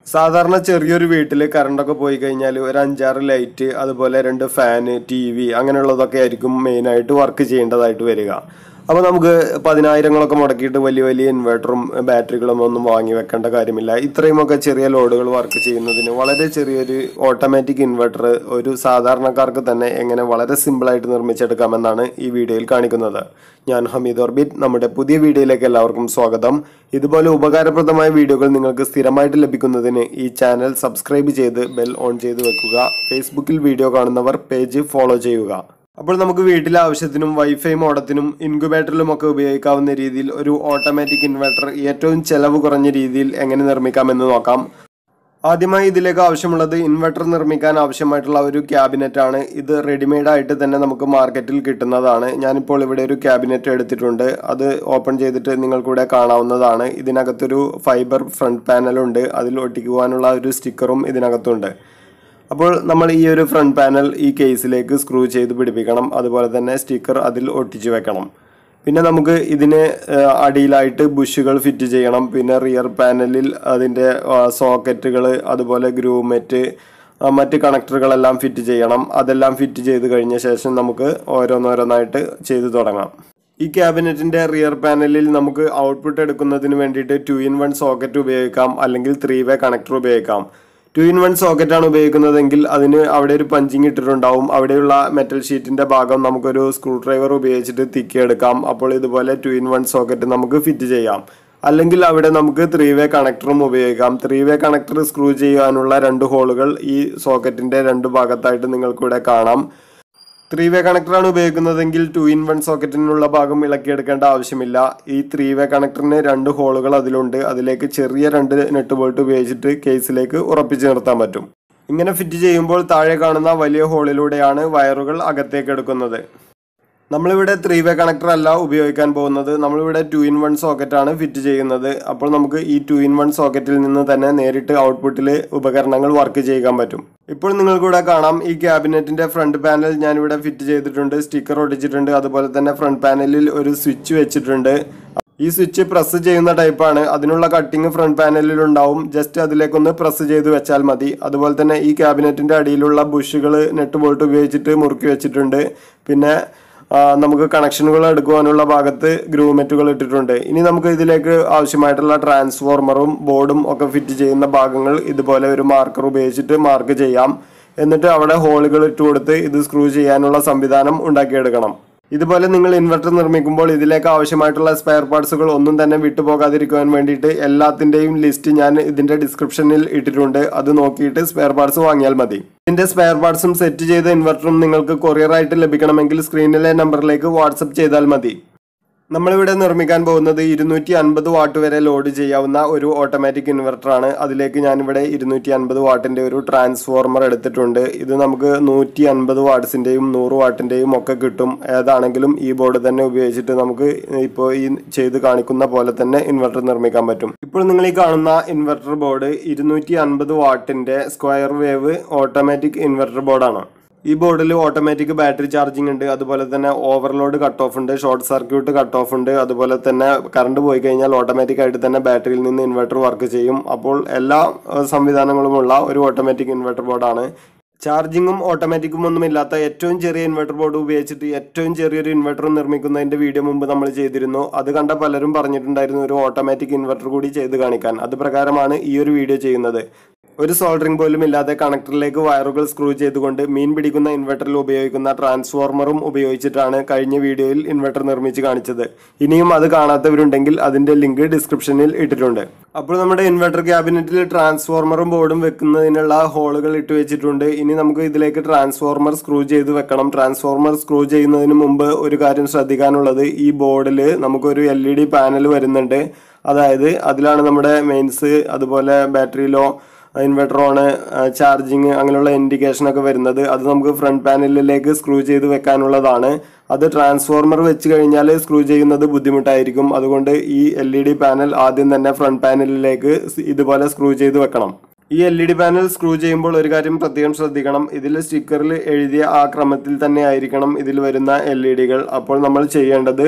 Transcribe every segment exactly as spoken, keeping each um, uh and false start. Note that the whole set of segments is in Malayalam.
സാധാരണ ചെറിയൊരു വീട്ടിൽ കറണ്ടൊക്കെ പോയി കഴിഞ്ഞാൽ ഒരു അഞ്ചാറ് ലൈറ്റ് അതുപോലെ രണ്ട് ഫാന് ടി വി അങ്ങനെയുള്ളതൊക്കെ ആയിരിക്കും മെയിനായിട്ട് വർക്ക് ചെയ്യേണ്ടതായിട്ട് വരിക. അപ്പോൾ നമുക്ക് പതിനായിരങ്ങളൊക്കെ മുടക്കിയിട്ട് വലിയ വലിയ ഇൻവെർട്ടറും ബാറ്ററികളും ഒന്നും വാങ്ങി വെക്കേണ്ട കാര്യമില്ല. ഇത്രയുമൊക്കെ ചെറിയ ലോഡുകൾ വർക്ക് ചെയ്യുന്നതിന് വളരെ ചെറിയൊരു ഓട്ടോമാറ്റിക് ഇൻവെർട്ടർ ഒരു സാധാരണക്കാർക്ക് തന്നെ എങ്ങനെ വളരെ സിമ്പിളായിട്ട് നിർമ്മിച്ചെടുക്കാമെന്നാണ് ഈ വീഡിയോയിൽ കാണിക്കുന്നത്. ഞാൻ ഹമീദ് ഓർബിറ്റ്. നമ്മുടെ പുതിയ വീഡിയോയിലേക്ക് എല്ലാവർക്കും സ്വാഗതം. ഇതുപോലെ ഉപകാരപ്രദമായ വീഡിയോകൾ നിങ്ങൾക്ക് സ്ഥിരമായിട്ട് ലഭിക്കുന്നതിന് ഈ ചാനൽ സബ്സ്ക്രൈബ് ചെയ്ത് ബെൽ ഓൺ ചെയ്ത് വെക്കുക. ഫേസ്ബുക്കിൽ വീഡിയോ കാണുന്നവർ പേജ് ഫോളോ ചെയ്യുക. അപ്പോൾ നമുക്ക് വീട്ടിലെ ആവശ്യത്തിനും വൈഫൈ മോഡത്തിനും ഇൻക്യുബേറ്ററിലും ഒക്കെ ഉപയോഗിക്കാവുന്ന രീതിയിൽ ഒരു ഓട്ടോമാറ്റിക് ഇൻവെർട്ടർ ഏറ്റവും ചെലവ് കുറഞ്ഞ രീതിയിൽ എങ്ങനെ നിർമ്മിക്കാമെന്ന് നോക്കാം. ആദ്യമായി ഇതിലേക്ക് ആവശ്യമുള്ളത് ഇൻവെർട്ടർ നിർമ്മിക്കാൻ ആവശ്യമായിട്ടുള്ള ഒരു ക്യാബിനറ്റ് ആണ്. ഇത് റെഡിമെയ്ഡ് ആയിട്ട് തന്നെ നമുക്ക് മാർക്കറ്റിൽ കിട്ടുന്നതാണ്. ഞാനിപ്പോൾ ഇവിടെ ഒരു ക്യാബിനറ്റ് എടുത്തിട്ടുണ്ട്. അത് ഓപ്പൺ ചെയ്തിട്ട് നിങ്ങൾക്കിവിടെ കാണാവുന്നതാണ്. ഇതിനകത്തൊരു ഫൈബർ ഫ്രണ്ട് പാനലുണ്ട്. അതിൽ ഒട്ടിക്കുവാനുള്ള ഒരു സ്റ്റിക്കറും ഇതിനകത്തുണ്ട്. അപ്പോൾ നമ്മൾ ഈ ഒരു ഫ്രണ്ട് പാനൽ ഈ കേസിലേക്ക് സ്ക്രൂ ചെയ്ത് പിടിപ്പിക്കണം. അതുപോലെ തന്നെ സ്റ്റിക്കർ അതിൽ ഒട്ടിച്ചു വെക്കണം. പിന്നെ നമുക്ക് ഇതിന് അടിയിലായിട്ട് ബുഷുകൾ ഫിറ്റ് ചെയ്യണം. പിന്നെ റിയർ പാനലിൽ അതിൻ്റെ സോക്കറ്റുകൾ അതുപോലെ ഗ്രൂമെറ്റ് മറ്റ് കണക്ടറുകളെല്ലാം ഫിറ്റ് ചെയ്യണം. അതെല്ലാം ഫിറ്റ് ചെയ്ത് കഴിഞ്ഞ ശേഷം നമുക്ക് ഓരോന്നോരോന്നായിട്ട് ചെയ്തു തുടങ്ങാം. ഈ ക്യാബിനറ്റിൻ്റെ റിയർ പാനലിൽ നമുക്ക് ഔട്ട്പുട്ട് എടുക്കുന്നതിന് വേണ്ടിയിട്ട് ടു ഇൻ വൺ സോക്കറ്റ് ഉപയോഗിക്കാം, അല്ലെങ്കിൽ ത്രീ വേ കണക്ടർ ഉപയോഗിക്കാം. ടു ഇൻ വൺ സോക്കറ്റാണ് ഉപയോഗിക്കുന്നതെങ്കിൽ അതിന് അവിടെ ഒരു പഞ്ചിങ് ഇട്ടിട്ടുണ്ടാവും. അവിടെയുള്ള മെറ്റൽ ഷീറ്റിൻ്റെ ഭാഗം നമുക്കൊരു സ്ക്രൂ ഡ്രൈവർ ഉപയോഗിച്ചിട്ട് തിക്കിയെടുക്കാം. അപ്പോൾ ഇതുപോലെ ടു ഇൻ വൺ സോക്കറ്റ് നമുക്ക് ഫിറ്റ് ചെയ്യാം. അല്ലെങ്കിൽ അവിടെ നമുക്ക് ത്രീ വേ കണക്ടറും ഉപയോഗിക്കാം. ത്രീ വേ കണക്ടർ സ്ക്രൂ ചെയ്യാനുള്ള രണ്ട് ഹോളുകൾ ഈ സോക്കറ്റിൻ്റെ രണ്ട് ഭാഗത്തായിട്ട് നിങ്ങൾക്കിവിടെ കാണാം. ത്രീ വേ കണക്ടറാണ് ഉപയോഗിക്കുന്നതെങ്കിൽ ടു ഇൻ വൺ സോക്കറ്റിനുള്ള ഭാഗം ഇളക്കിയെടുക്കേണ്ട ആവശ്യമില്ല. ഈ ത്രീ വേ കണക്ടറിന് രണ്ട് ഹോളുകൾ അതിലുണ്ട്. അതിലേക്ക് ചെറിയ രണ്ട് നെട്ട് ബോൾട്ട് ഉപയോഗിച്ചിട്ട് കേസിലേക്ക് ഉറപ്പിച്ച് നിർത്താൻ പറ്റും. ഇങ്ങനെ ഫിറ്റ് ചെയ്യുമ്പോൾ താഴെ കാണുന്ന വലിയ ഹോളിലൂടെയാണ് വയറുകൾ അകത്തേക്ക് എടുക്കുന്നത്. നമ്മളിവിടെ ത്രീ വേ കണക്ടർ അല്ല ഉപയോഗിക്കാൻ പോകുന്നത്. നമ്മളിവിടെ ടു ഇൻ വൺ സോക്കറ്റാണ് ഫിറ്റ് ചെയ്യുന്നത്. അപ്പോൾ നമുക്ക് ഈ ടു ഇൻ വൺ സോക്കറ്റിൽ നിന്ന് തന്നെ നേരിട്ട് ഔട്ട്പുട്ടിൽ ഉപകരണങ്ങൾ വർക്ക് ചെയ്യാൻ പറ്റും. ഇപ്പോൾ നിങ്ങൾക്കിവിടെ കാണാം ഈ ക്യാബിനറ്റിന്റെ ഫ്രണ്ട് പാനൽ ഞാനിവിടെ ഫിറ്റ് ചെയ്തിട്ടുണ്ട്. സ്റ്റിക്കർ ഒട്ടിച്ചിട്ടുണ്ട്. അതുപോലെ തന്നെ ഫ്രണ്ട് പാനലിൽ ഒരു സ്വിച്ച് വെച്ചിട്ടുണ്ട്. ഈ സ്വിച്ച് പ്രസ് ചെയ്യുന്ന ടൈപ്പാണ്. അതിനുള്ള കട്ടിങ് ഫ്രണ്ട് പാനലിൽ ഉണ്ടാവും. ജസ്റ്റ് അതിലേക്കൊന്ന് പ്രസ് ചെയ്ത് വെച്ചാൽ മതി. അതുപോലെ തന്നെ ഈ ക്യാബിനറ്റിന്റെ അടിയിലുള്ള ബുഷുകൾ നെട്ട് ബോൾട്ട് ഉപയോഗിച്ചിട്ട് മുറുക്കി വെച്ചിട്ടുണ്ട്. പിന്നെ നമുക്ക് കണക്ഷനുകൾ എടുക്കുവാനുള്ള ഭാഗത്ത് ഗ്രൂമെറ്റുകൾ ഇട്ടിട്ടുണ്ട്. ഇനി നമുക്ക് ഇതിലേക്ക് ആവശ്യമായിട്ടുള്ള ട്രാൻസ്ഫോർമറും ബോർഡും ഒക്കെ ഫിറ്റ് ചെയ്യുന്ന ഭാഗങ്ങൾ ഇതുപോലെ ഒരു മാർക്കർ ഉപയോഗിച്ചിട്ട് മാർക്ക് ചെയ്യാം. എന്നിട്ട് അവിടെ ഹോളുകൾ ഇട്ട് കൊടുത്ത് ഇത് സ്ക്രൂ ചെയ്യാനുള്ള സംവിധാനം ഉണ്ടാക്കിയെടുക്കണം. ഇതുപോലെ നിങ്ങൾ ഇൻവെർട്ടർ നിർമ്മിക്കുമ്പോൾ ഇതിലേക്ക് ആവശ്യമായിട്ടുള്ള സ്പെയർ പാർട്സുകൾ ഒന്നും തന്നെ വിട്ടുപോകാതിരിക്കുവാൻ വേണ്ടിയിട്ട് എല്ലാത്തിൻ്റെയും ലിസ്റ്റ് ഞാൻ ഇതിൻ്റെ ഡിസ്ക്രിപ്ഷനിൽ ഇട്ടിട്ടുണ്ട്. അത് നോക്കിയിട്ട് സ്പെയർ പാർട്സ് വാങ്ങിയാൽ മതി. ഇതിൻ്റെ സ്പെയർ പാർട്സും സെറ്റ് ചെയ്ത ഇൻവെർട്ടറും നിങ്ങൾക്ക് കൊറിയറായിട്ട് ലഭിക്കണമെങ്കിൽ സ്ക്രീനിലെ നമ്പറിലേക്ക് വാട്സപ്പ് ചെയ്താൽ മതി. നമ്മളിവിടെ നിർമ്മിക്കാൻ പോകുന്നത് ഇരുന്നൂറ്റി അൻപത് വാട്ട് വരെ ലോഡ് ചെയ്യാവുന്ന ഒരു ഓട്ടോമാറ്റിക് ഇൻവെർട്ടറാണ്. അതിലേക്ക് ഞാനിവിടെ ഇരുന്നൂറ്റി അൻപത് വാട്ടിൻ്റെ ഒരു ട്രാൻസ്ഫോർമർ എടുത്തിട്ടുണ്ട്. ഇത് നമുക്ക് നൂറ്റി അൻപത് വാട്ട്സിൻ്റെയും നൂറ് വാട്ടിൻ്റെയും ഒക്കെ കിട്ടും. ഏതാണെങ്കിലും ഈ ബോർഡ് തന്നെ ഉപയോഗിച്ചിട്ട് നമുക്ക് ഇപ്പോൾ ഈ ചെയ്ത് കാണിക്കുന്ന പോലെ തന്നെ ഇൻവെർട്ടർ നിർമ്മിക്കാൻ പറ്റും. ഇപ്പോൾ നിങ്ങൾ ഈ കാണുന്ന ഇൻവെർട്ടർ ബോർഡ് ഇരുന്നൂറ്റി അൻപത് വാട്ടിൻ്റെ സ്ക്വയർ വേവ് ഓട്ടോമാറ്റിക് ഇൻവെർട്ടർ ബോർഡാണ്. ഈ ബോർഡിൽ ഓട്ടോമാറ്റിക് ബാറ്ററി ചാർജിങ് ഉണ്ട്. അതുപോലെ തന്നെ ഓവർലോഡ് കട്ട് ഓഫ് ഉണ്ട്, ഷോർട്ട് സർക്യൂട്ട് കട്ട് ഓഫ് ഉണ്ട്. അതുപോലെ തന്നെ കറണ്ട് പോയി കഴിഞ്ഞാൽ ഓട്ടോമാറ്റിക് ആയിട്ട് തന്നെ ബാറ്ററിയിൽ നിന്ന് ഇൻവെർട്ടർ വർക്ക് ചെയ്യും. അപ്പോൾ എല്ലാ സംവിധാനങ്ങളുമുള്ള ഒരു ഓട്ടോമാറ്റിക് ഇൻവെർട്ടർ ബോർഡാണ്. ചാർജിങ്ങും ഓട്ടോമാറ്റിക്കും ഒന്നും ഇല്ലാത്ത ഏറ്റവും ചെറിയ ഇൻവെർട്ടർ ബോർഡ് ഉപയോഗിച്ചിട്ട് ഏറ്റവും ചെറിയൊരു ഇൻവെർട്ടർ നിർമ്മിക്കുന്നതിൻ്റെ വീഡിയോ മുമ്പ് നമ്മൾ ചെയ്തിരുന്നു. അത് കണ്ട പലരും പറഞ്ഞിട്ടുണ്ടായിരുന്നു ഒരു ഓട്ടോമാറ്റിക് ഇൻവെർട്ടർ കൂടി ചെയ്ത് കാണിക്കാൻ. അത് പ്രകാരമാണ് ഈ ഒരു വീഡിയോ ചെയ്യുന്നത്. ഒരു സോൾഡറിംഗ് പോലും ഇല്ലാതെ കണക്ടറിലേക്ക് വയറുകൾ സ്ക്രൂ ചെയ്തുകൊണ്ട് മീൻ പിടിക്കുന്ന ഇൻവെർട്ടറിൽ ഉപയോഗിക്കുന്ന ട്രാൻസ്ഫോർമറും ഉപയോഗിച്ചിട്ടാണ് കഴിഞ്ഞ വീഡിയോയിൽ ഇൻവെർട്ടർ നിർമ്മിച്ച് കാണിച്ചത്. ഇനിയും അത് കാണാത്തവരുണ്ടെങ്കിൽ അതിൻ്റെ ലിങ്ക് ഡിസ്ക്രിപ്ഷനിൽ ഇട്ടിട്ടുണ്ട്. അപ്പോൾ നമ്മുടെ ഇൻവെർട്ടർ ക്യാബിനറ്റിൽ ട്രാൻസ്ഫോർമറും ബോർഡും വെക്കുന്നതിനുള്ള ഹോളുകൾ ഇട്ട് വെച്ചിട്ടുണ്ട്. ഇനി നമുക്ക് ഇതിലേക്ക് ട്രാൻസ്ഫോർമർ സ്ക്രൂ ചെയ്ത് വെക്കണം. ട്രാൻസ്ഫോർമർ സ്ക്രൂ ചെയ്യുന്നതിന് മുമ്പ് ഒരു കാര്യം ശ്രദ്ധിക്കാനുള്ളത്, ഈ ബോർഡിൽ നമുക്കൊരു എൽ ഇ ഡി പാനൽ വരുന്നുണ്ട്. അതായത് അതിലാണ് നമ്മുടെ മെയിൻസ് അതുപോലെ battery low inverter on charging അങ്ങനെയുള്ള ഇൻഡിക്കേഷനൊക്കെ വരുന്നത്. അത് നമുക്ക് ഫ്രണ്ട് പാനലിലേക്ക് സ്ക്രൂ ചെയ്ത് വെക്കാനുള്ളതാണ്. അത് ട്രാൻസ്ഫോർമർ വെച്ച് കഴിഞ്ഞാൽ സ്ക്രൂ ചെയ്യുന്നത് ബുദ്ധിമുട്ടായിരിക്കും. അതുകൊണ്ട് ഈ എൽ ഇ ഡി പാനൽ ആദ്യം തന്നെ ഫ്രണ്ട് പാനലിലേക്ക് ഇതുപോലെ സ്ക്രൂ ചെയ്ത് വെക്കണം. ഈ L E D panel screw ചെയ്യുമ്പോൾ ഒരു കാര്യം പ്രത്യേകം ശ്രദ്ധിക്കണം. ഇതിൽ സ്റ്റിക്കറിൽ എഴുതിയ ആ ക്രമത്തിൽ തന്നെ ആയിരിക്കണം ഇതിൽ വരുന്ന എൽ ഇ ഡികൾ. അപ്പോൾ നമ്മൾ ചെയ്യേണ്ടത്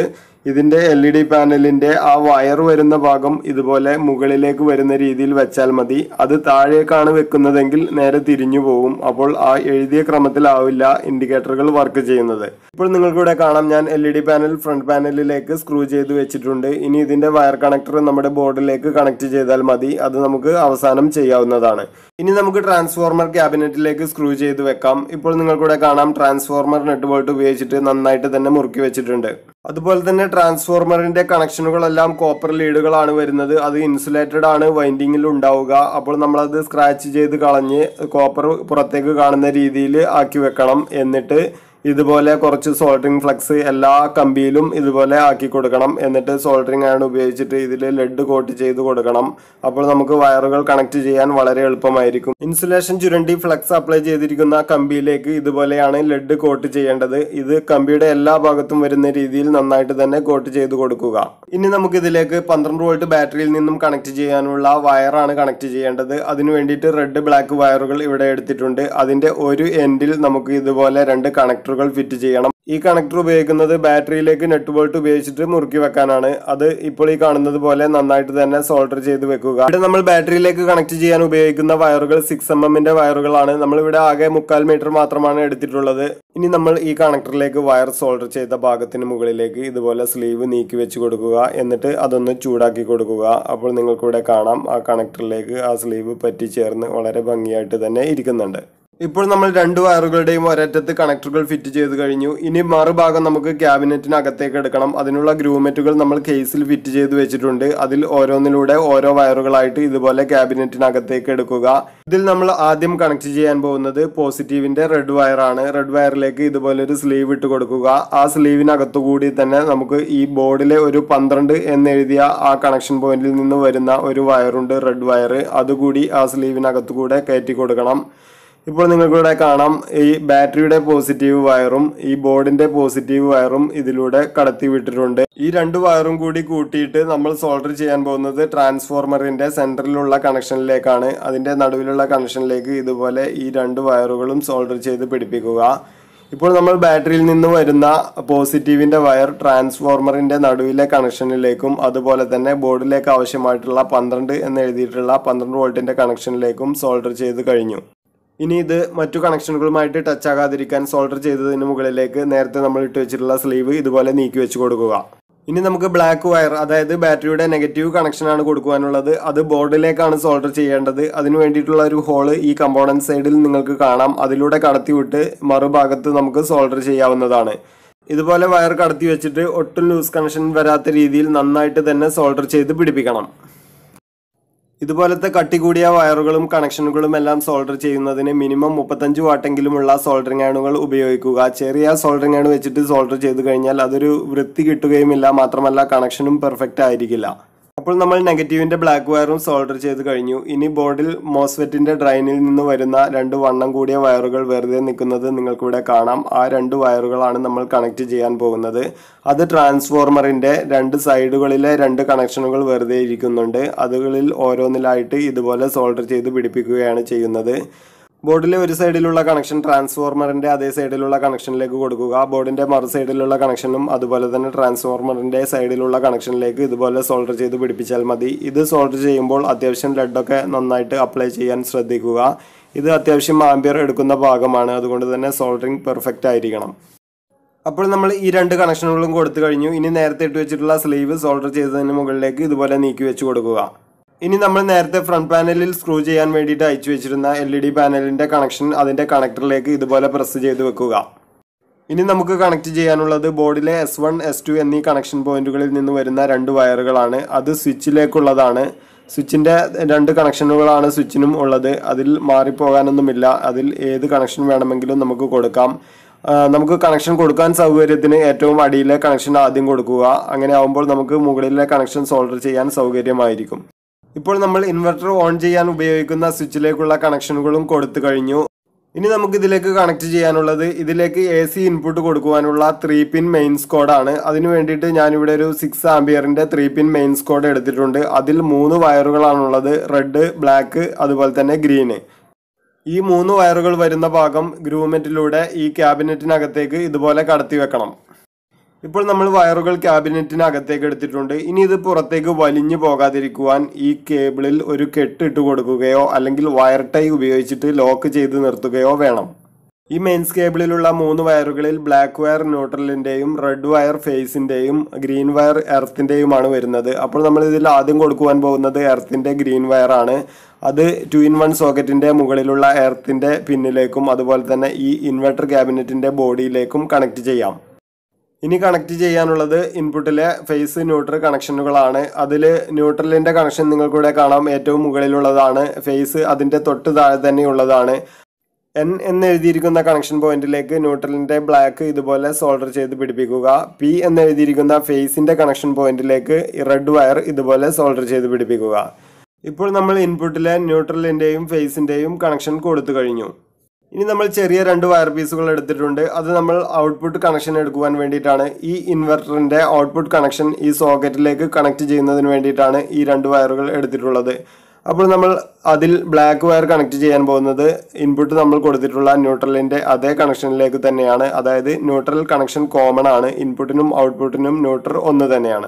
ഇതിൻ്റെ എൽ ഇ ഡി പാനലിൻ്റെ ആ വയർ വരുന്ന ഭാഗം ഇതുപോലെ മുകളിലേക്ക് വരുന്ന രീതിയിൽ വെച്ചാൽ മതി. അത് താഴേക്കാണ് വെക്കുന്നതെങ്കിൽ നേരെ തിരിഞ്ഞു പോകും. അപ്പോൾ ആ എഴുതിയ ക്രമത്തിലാവില്ല ഇൻഡിക്കേറ്ററുകൾ വർക്ക് ചെയ്യുന്നത്. ഇപ്പോൾ നിങ്ങൾക്കിവിടെ കാണാം, ഞാൻ L E D panel front പാനലിലേക്ക് സ്ക്രൂ ചെയ്ത് വെച്ചിട്ടുണ്ട്. ഇനി ഇതിൻ്റെ വയർ കണക്ടർ നമ്മുടെ ബോർഡിലേക്ക് കണക്ട് ചെയ്താൽ മതി. അത് നമുക്ക് അവസാനം ചെയ്യാവുന്നതാണ്. ഇനി നമുക്ക് ട്രാൻസ്ഫോർമർ ക്യാബിനറ്റിലേക്ക് സ്ക്രൂ ചെയ്ത് വെക്കാം. ഇപ്പോൾ നിങ്ങൾക്കിവിടെ കാണാം, ട്രാൻസ്ഫോർമർ നെറ്റ് ബോൾട്ട് ഉപയോഗിച്ചിട്ട് നന്നായിട്ട് തന്നെ മുറുക്കി വെച്ചിട്ടുണ്ട്. അതുപോലെ തന്നെ ട്രാൻസ്ഫോർമറിന്റെ കണക്ഷനുകളെല്ലാം കോപ്പർ ലീഡുകളാണ് വരുന്നത്. അത് ഇൻസുലേറ്റഡ് ആണ് വൈൻഡിങ്ങിൽ ഉണ്ടാവുക. അപ്പോൾ നമ്മളത് സ്ക്രാച്ച് ചെയ്ത് കളഞ്ഞ് കോപ്പർ പുറത്തേക്ക് കാണുന്ന രീതിയിൽ ആക്കി വെക്കണം. എന്നിട്ട് ഇതുപോലെ കുറച്ച് സോൾഡറിങ് ഫ്ലക്സ് എല്ലാ കമ്പിയിലും ഇതുപോലെ ആക്കി കൊടുക്കണം. എന്നിട്ട് സോൾഡറിങ് അയൺ ഉപയോഗിച്ചിട്ട് ഇതിൽ ലെഡ് കോട്ട് ചെയ്ത് കൊടുക്കണം. അപ്പോൾ നമുക്ക് വയറുകൾ കണക്ട് ചെയ്യാൻ വളരെ എളുപ്പമായിരിക്കും. ഇൻസുലേഷൻ ചുരണ്ടി ഫ്ലക്സ് അപ്ലൈ ചെയ്തിരിക്കുന്ന കമ്പിയിലേക്ക് ഇതുപോലെയാണ് ലെഡ് കോട്ട് ചെയ്യേണ്ടത്. ഇത് കമ്പിയുടെ എല്ലാ ഭാഗത്തും വരുന്ന രീതിയിൽ നന്നായിട്ട് തന്നെ കോട്ട് ചെയ്ത് കൊടുക്കുക. ഇനി നമുക്ക് ഇതിലേക്ക് പന്ത്രണ്ട് വോൾട്ട് ബാറ്ററിയിൽ നിന്നും കണക്ട് ചെയ്യാനുള്ള വയറാണ് കണക്ട് ചെയ്യേണ്ടത്. അതിനു വേണ്ടിയിട്ട് റെഡ് ബ്ലാക്ക് വയറുകൾ ഇവിടെ എടുത്തിട്ടുണ്ട്. അതിന്റെ ഒരു എൻഡിൽ നമുക്ക് ഇതുപോലെ രണ്ട് കണക്ടർ ഫിറ്റ് ചെയ്യണം. ഈ കണക്ടർ ഉപയോഗിക്കുന്നത് ബാറ്ററിയിലേക്ക് നെറ്റ് ബോൾട്ട് ഉപയോഗിച്ചിട്ട് മുറുക്കി വെക്കാനാണ്. അത് ഇപ്പോൾ ഈ കാണുന്നത് പോലെ നന്നായിട്ട് തന്നെ സോൾഡർ ചെയ്ത് വെക്കുക. ഇവിടെ നമ്മൾ ബാറ്ററിയിലേക്ക് കണക്ട് ചെയ്യാൻ ഉപയോഗിക്കുന്ന വയറുകൾ സിക്സ് എം എമ്മിന്റെ വയറുകളാണ്. നമ്മളിവിടെ ആകെ മുക്കാൽ മീറ്റർ മാത്രമാണ് എടുത്തിട്ടുള്ളത്. ഇനി നമ്മൾ ഈ കണക്ടറിലേക്ക് വയർ സോൾഡർ ചെയ്ത ഭാഗത്തിന് മുകളിലേക്ക് ഇതുപോലെ സ്ലീവ് നീക്കി വെച്ച് കൊടുക്കുക. എന്നിട്ട് അതൊന്ന് ചൂടാക്കി കൊടുക്കുക. അപ്പോൾ നിങ്ങൾക്കിവിടെ കാണാം, ആ കണക്ടറിലേക്ക് ആ സ്ലീവ് പറ്റി ചേർന്ന് വളരെ ഭംഗിയായിട്ട് തന്നെ ഇരിക്കുന്നുണ്ട്. ഇപ്പോൾ നമ്മൾ രണ്ട് വയറുകളുടെയും ഒരറ്റത്ത് കണക്ടറുകൾ ഫിറ്റ് ചെയ്ത് കഴിഞ്ഞു. ഇനി മറുഭാഗം നമുക്ക് ക്യാബിനറ്റിനകത്തേക്ക് എടുക്കണം. അതിനുള്ള ഗ്രൂമെറ്റുകൾ നമ്മൾ കേസിൽ ഫിറ്റ് ചെയ്ത് വെച്ചിട്ടുണ്ട്. അതിൽ ഓരോന്നിലൂടെ ഓരോ വയറുകളായിട്ട് ഇതുപോലെ ക്യാബിനറ്റിനകത്തേക്ക് എടുക്കുക. ഇതിൽ നമ്മൾ ആദ്യം കണക്ട് ചെയ്യാൻ പോകുന്നത് പോസിറ്റീവിന്റെ റെഡ് വയറാണ്. റെഡ് വയറിലേക്ക് ഇതുപോലെ ഒരു സ്ലീവ് ഇട്ട് കൊടുക്കുക. ആ സ്ലീവിനകത്തു കൂടി തന്നെ നമുക്ക് ഈ ബോർഡിലെ ഒരു പന്ത്രണ്ട് എന്നെഴുതിയ ആ കണക്ഷൻ പോയിന്റിൽ നിന്ന് വരുന്ന ഒരു വയറുണ്ട്, റെഡ് വയർ. അതുകൂടി ആ സ്ലീവിനകത്തു കൂടെ കയറ്റി കൊടുക്കണം. ഇപ്പോൾ നിങ്ങൾക്കിവിടെ കാണാം, ഈ ബാറ്ററിയുടെ പോസിറ്റീവ് വയറും ഈ ബോർഡിന്റെ പോസിറ്റീവ് വയറും ഇതിലൂടെ കടത്തി വിട്ടിട്ടുണ്ട്. ഈ രണ്ട് വയറും കൂടി കൂട്ടിയിട്ട് നമ്മൾ സോൾഡർ ചെയ്യാൻ പോകുന്നത് ട്രാൻസ്ഫോർമറിന്റെ സെന്ററിലുള്ള കണക്ഷനിലേക്കാണ്. അതിന്റെ നടുവിലുള്ള കണക്ഷനിലേക്ക് ഇതുപോലെ ഈ രണ്ട് വയറുകളും സോൾഡർ ചെയ്ത് പിടിപ്പിക്കുക. ഇപ്പോൾ നമ്മൾ ബാറ്ററിയിൽ നിന്ന് വരുന്ന പോസിറ്റീവിന്റെ വയർ ട്രാൻസ്ഫോർമറിന്റെ നടുവിലെ കണക്ഷനിലേക്കും അതുപോലെ തന്നെ ബോർഡിലേക്ക് ആവശ്യമായിട്ടുള്ള പന്ത്രണ്ട് എന്ന് എഴുതിയിട്ടുള്ള പന്ത്രണ്ട് വോൾട്ടിന്റെ കണക്ഷനിലേക്കും സോൾഡർ ചെയ്ത് കഴിഞ്ഞു. ഇനി ഇത് മറ്റു കണക്ഷനുകളുമായിട്ട് ടച്ച് ആകാതിരിക്കാൻ സോൾഡർ ചെയ്തതിന് മുകളിലേക്ക് നേരത്തെ നമ്മൾ ഇട്ട് വെച്ചിട്ടുള്ള സ്ലീവ് ഇതുപോലെ നീക്കി വെച്ച് കൊടുക്കുക. ഇനി നമുക്ക് ബ്ലാക്ക് വയർ, അതായത് ബാറ്ററിയുടെ നെഗറ്റീവ് കണക്ഷനാണ് കൊടുക്കുവാനുള്ളത്. അത് ബോർഡിലേക്കാണ് സോൾഡർ ചെയ്യേണ്ടത്. അതിന് വേണ്ടിയിട്ടുള്ള ഒരു ഹോള് ഈ കമ്പോണന്റ് സൈഡിൽ നിങ്ങൾക്ക് കാണാം. അതിലൂടെ കടത്തിവിട്ട് മറുഭാഗത്ത് നമുക്ക് സോൾഡർ ചെയ്യാവുന്നതാണ്. ഇതുപോലെ വയർ കടത്തി വെച്ചിട്ട് ഒട്ടും ലൂസ് കണക്ഷൻ വരാത്ത രീതിയിൽ നന്നായിട്ട് തന്നെ സോൾഡർ ചെയ്ത് പിടിപ്പിക്കണം. ഇതുപോലത്തെ കട്ടി കൂടിയ വയറുകളും കണക്ഷനുകളും എല്ലാം സോൾഡർ ചെയ്യുന്നതിന് മിനിമം മുപ്പത്തഞ്ച് വാട്ടെങ്കിലുമുള്ള സോൾഡറിംഗ് അയണുകൾ ഉപയോഗിക്കുക. ചെറിയ സോൾഡറിംഗ് അയൺ വെച്ചിട്ട് സോൾഡർ ചെയ്ത് കഴിഞ്ഞാൽ അതൊരു വൃത്തി കിട്ടുകയുമില്ല, മാത്രമല്ല കണക്ഷനും പെർഫെക്റ്റ് ആയിരിക്കില്ല. അപ്പോൾ നമ്മൾ നെഗറ്റീവിന്റെ ബ്ലാക്ക് വയറും സോൾഡർ ചെയ്ത് കഴിഞ്ഞു. ഇനി ബോർഡിൽ മോസ്ഫെറ്റിന്റെ ഡ്രൈനിൽ നിന്ന് വരുന്ന രണ്ട് വണ്ണം കൂടിയ വയറുകൾ വെറുതെ നിൽക്കുന്നത് നിങ്ങൾക്കിവിടെ കാണാം. ആ രണ്ട് വയറുകളാണ് നമ്മൾ കണക്ട് ചെയ്യാൻ പോകുന്നത്. അത് ട്രാൻസ്ഫോർമറിന്റെ രണ്ട് സൈഡുകളിലെ രണ്ട് കണക്ഷനുകൾ വെറുതെ ഇരിക്കുന്നുണ്ട്. അതുകളിൽ ഓരോന്നിലായിട്ട് ഇതുപോലെ സോൾഡർ ചെയ്ത് പിടിപ്പിക്കുകയാണ് ചെയ്യുന്നത്. ബോർഡിലെ ഒരു സൈഡിലുള്ള കണക്ഷൻ ട്രാൻസ്ഫോർമറിന്റെ അതേ സൈഡിലുള്ള കണക്ഷനിലേക്ക് കൊടുക്കുക. ബോർഡിന്റെ മറു സൈഡിലുള്ള കണക്ഷനും അതുപോലെ തന്നെ ട്രാൻസ്ഫോർമറിന്റെ സൈഡിലുള്ള കണക്ഷനിലേക്ക് ഇതുപോലെ സോൾഡർ ചെയ്ത് പിടിപ്പിച്ചാൽ മതി. ഇത് സോൾഡർ ചെയ്യുമ്പോൾ അത്യാവശ്യം ലെഡൊക്കെ നന്നായിട്ട് അപ്ലൈ ചെയ്യാൻ ശ്രദ്ധിക്കുക. ഇത് അത്യാവശ്യം ആംബിയർ എടുക്കുന്ന ഭാഗമാണ്, അതുകൊണ്ട് തന്നെ സോൾഡറിങ് പെർഫെക്റ്റ് ആയിരിക്കണം. അപ്പോൾ നമ്മൾ ഈ രണ്ട് കണക്ഷനുകളും കൊടുത്തു കഴിഞ്ഞു. ഇനി നേരത്തെ ഇട്ട് വെച്ചിട്ടുള്ള സ്ലീവ് സോൾഡർ ചെയ്തതിന് മുകളിലേക്ക് ഇതുപോലെ നീക്കി വെച്ച് കൊടുക്കുക. ഇനി നമ്മൾ നേരത്തെ ഫ്രണ്ട് പാനലിൽ സ്ക്രൂ ചെയ്യാൻ വേണ്ടിയിട്ട് അയച്ചു വെച്ചിരുന്ന എൽ ഇ ഡി പാനലിന്റെ കണക്ഷൻ അതിന്റെ കണക്ടറിലേക്ക് ഇതുപോലെ പ്രസ് ചെയ്ത് വെക്കുക. ഇനി നമുക്ക് കണക്ട് ചെയ്യാനുള്ളത് ബോർഡിലെ എസ് വൺ എസ് ടു എന്നീ കണക്ഷൻ പോയിന്റുകളിൽ നിന്ന് വരുന്ന രണ്ട് വയറുകളാണ്. അത് സ്വിച്ചിലേക്കുള്ളതാണ്. സ്വിച്ചിന്റെ രണ്ട് കണക്ഷനുകളാണ് സ്വിച്ചിനും ഉള്ളത്. അതിൽ മാറിപ്പോകാനൊന്നുമില്ല. അതിൽ ഏത് കണക്ഷൻ വേണമെങ്കിലും നമുക്ക് കൊടുക്കാം. നമുക്ക് കണക്ഷൻ കൊടുക്കാൻ സൗകര്യത്തിന് ഏറ്റവും അടിയിലെ കണക്ഷൻ ആദ്യം കൊടുക്കുക. അങ്ങനെ ആവുമ്പോൾ നമുക്ക് മുകളിലെ കണക്ഷൻ സോൾഡർ ചെയ്യാൻ സൗകര്യമായിരിക്കും. ഇപ്പോൾ നമ്മൾ ഇൻവെർട്ടർ ഓൺ ചെയ്യാൻ ഉപയോഗിക്കുന്ന സ്വിച്ചിലേക്കുള്ള കണക്ഷനുകളും കൊടുത്തു കഴിഞ്ഞു. ഇനി നമുക്ക് ഇതിലേക്ക് കണക്ട് ചെയ്യാനുള്ളത് ഇതിലേക്ക് എ സി ഇൻപുട്ട് കൊടുക്കുവാനുള്ള ത്രീ പിൻ മെയിൻസ് കോഡാണ്. അതിനു വേണ്ടിയിട്ട് ഞാനിവിടെ ഒരു സിക്സ് ആംബിയറിന്റെ ത്രീ പിൻ മെയിൻസ് കോഡ് എടുത്തിട്ടുണ്ട്. അതിൽ മൂന്ന് വയറുകളാണുള്ളത്, റെഡ്, ബ്ലാക്ക് അതുപോലെ തന്നെ ഗ്രീന്. ഈ മൂന്ന് വയറുകൾ വരുന്ന ഭാഗം ഗ്രൂമെറ്റിലൂടെ ഈ ക്യാബിനറ്റിനകത്തേക്ക് ഇതുപോലെ കടത്തി വെക്കണം. ഇപ്പോൾ നമ്മൾ വയറുകൾ ക്യാബിനറ്റിനകത്തേക്ക് എടുത്തിട്ടുണ്ട്. ഇനി ഇത് പുറത്തേക്ക് വലിഞ്ഞു പോകാതിരിക്കുവാൻ ഈ കേബിളിൽ ഒരു കെട്ട് ഇട്ട് കൊടുക്കുകയോ അല്ലെങ്കിൽ വയർ ടൈ ഉപയോഗിച്ചിട്ട് ലോക്ക് ചെയ്ത് നിർത്തുകയോ വേണം. ഈ മെയിൻസ് കേബിളിലുള്ള മൂന്ന് വയറുകളിൽ ബ്ലാക്ക് വയർ ന്യൂട്രലിൻ്റെയും റെഡ് വയർ ഫേസിൻ്റെയും ഗ്രീൻ വയർ എർത്തിൻ്റെയുമാണ് വരുന്നത്. അപ്പോൾ നമ്മൾ ഇതിൽ ആദ്യം കൊടുക്കുവാൻ പോകുന്നത് എർത്തിൻ്റെ ഗ്രീൻ വയറാണ്. അത് ടു ഇൻ വൺ സോക്കറ്റിൻ്റെ മുകളിലുള്ള എർത്തിൻ്റെ പിന്നിലേക്കും അതുപോലെ തന്നെ ഈ ഇൻവെർട്ടർ ക്യാബിനറ്റിൻ്റെ ബോഡിയിലേക്കും കണക്ട് ചെയ്യാം. ഇനി കണക്ട് ചെയ്യാനുള്ളത് ഇൻപുട്ടിലെ ഫേസ് ന്യൂട്രൽ കണക്ഷനുകളാണ്. അതിൽ ന്യൂട്രലിൻ്റെ കണക്ഷൻ നിങ്ങൾക്കിവിടെ കാണാം, ഏറ്റവും മുകളിലുള്ളതാണ്. ഫേസ് അതിൻ്റെ തൊട്ട് താഴെ തന്നെയുള്ളതാണ്. എൻ എന്ന് എഴുതിയിരിക്കുന്ന കണക്ഷൻ പോയിന്റിലേക്ക് ന്യൂട്രലിൻ്റെ ബ്ലാക്ക് ഇതുപോലെ സോൾഡർ ചെയ്ത് പിടിപ്പിക്കുക. പി എന്ന് എഴുതിയിരിക്കുന്ന ഫേസിൻ്റെ കണക്ഷൻ പോയിന്റിലേക്ക് റെഡ് വയർ ഇതുപോലെ സോൾഡർ ചെയ്ത് പിടിപ്പിക്കുക. ഇപ്പോൾ നമ്മൾ ഇൻപുട്ടിലെ ന്യൂട്രലിൻ്റെയും ഫേസിൻ്റെയും കണക്ഷൻ കൊടുത്തു കഴിഞ്ഞു. ഇനി നമ്മൾ ചെറിയ രണ്ട് വയർ പീസുകൾ എടുത്തിട്ടുണ്ട്. അത് നമ്മൾ ഔട്ട്പുട്ട് കണക്ഷൻ എടുക്കുവാൻ വേണ്ടിയിട്ടാണ്. ഈ ഇൻവെർട്ടറിൻ്റെ ഔട്ട്പുട്ട് കണക്ഷൻ ഈ സോക്കറ്റിലേക്ക് കണക്ട് ചെയ്യുന്നതിന് വേണ്ടിയിട്ടാണ് ഈ രണ്ട് വയറുകൾ എടുത്തിട്ടുള്ളത്. അപ്പോൾ നമ്മൾ അതിൽ ബ്ലാക്ക് വയർ കണക്ട് ചെയ്യാൻ പോകുന്നത് ഇൻപുട്ട് നമ്മൾ കൊടുത്തിട്ടുള്ള ന്യൂട്രലിൻ്റെ അതേ കണക്ഷനിലേക്ക് തന്നെയാണ്. അതായത് ന്യൂട്രൽ കണക്ഷൻ കോമൺ ആണ്. ഇൻപുട്ടിനും ഔട്ട്പുട്ടിനും ന്യൂട്രൽ ഒന്ന് തന്നെയാണ്.